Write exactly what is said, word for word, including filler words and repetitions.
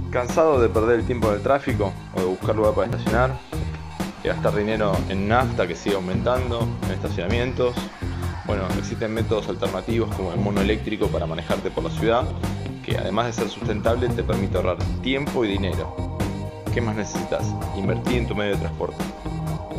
¿Cansado de perder el tiempo en el tráfico o de buscar lugar para estacionar? De gastar dinero en nafta que sigue aumentando, en estacionamientos. Bueno, existen métodos alternativos como el mono eléctrico para manejarte por la ciudad, que además de ser sustentable te permite ahorrar tiempo y dinero. ¿Qué más necesitas? Invertir en tu medio de transporte.